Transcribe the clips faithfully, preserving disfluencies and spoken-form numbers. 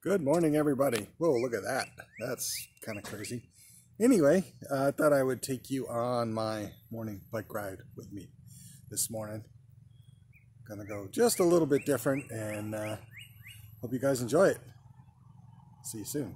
Good morning, everybody. Whoa, look at that. That's kind of crazy. Anyway, uh, I thought I would take you on my morning bike ride with me this morning. Gonna go just a little bit different, and uh, hope you guys enjoy it. See you soon.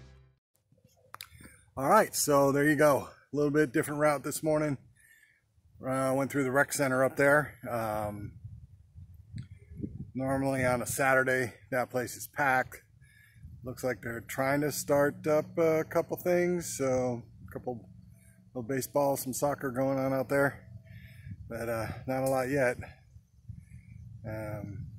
All right, so there you go. A little bit different route this morning. Uh, went through the rec center up there. Um, normally on a Saturday, that place is packed. Looks like they're trying to start up a couple things. So a couple little baseball, some soccer going on out there, but uh, not a lot yet. Um,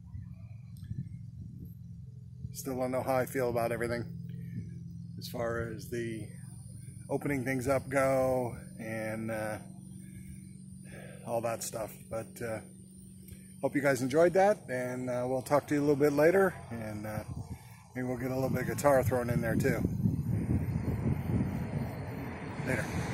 still don't know how I feel about everything as far as the opening things up go and uh, all that stuff, but uh, hope you guys enjoyed that, and uh, we'll talk to you a little bit later, and uh, maybe we'll get a little bit of guitar thrown in there too. Later.